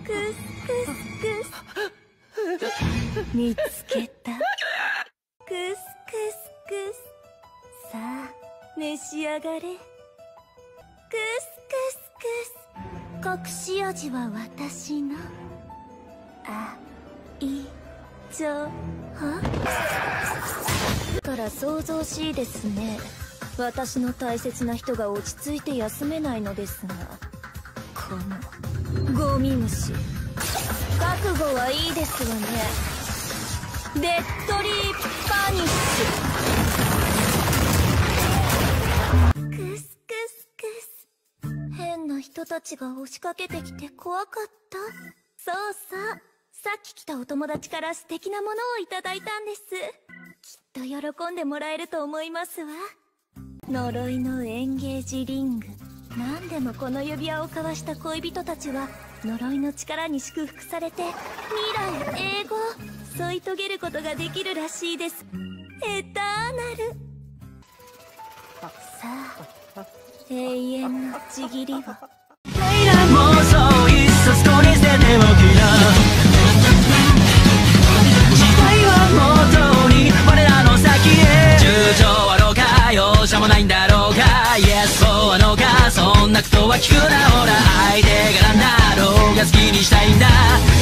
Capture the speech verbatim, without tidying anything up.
クスクスクス見つけた。クスクスクスさあ召し上がれ。クスクスクス隠し味は私の愛情から想像しいですね。私の大切な人が落ち着いて休めないのですが、このゴミ虫覚悟はいいですわね。デッドリーパニッシュ。クスクスクス変な人たちが押しかけてきて怖かった。そうそう、さっき来たお友達から素敵なものをいただいたんです。きっと喜んでもらえると思いますわ。呪いのエンゲージリング。何でもこの指輪を交わした恋人たちは呪いの力に祝福されて未来永劫添い遂げることができるらしいです。エターナル。さあ永遠のちぎりを。妄想一冊こに捨てておきな。時代はもとに我らの先へ。友情はろうか容赦もないんだろうか。イエスそうはのかそんなことは聞くな。ほら相手がなんだろうが好きにしたいんだ。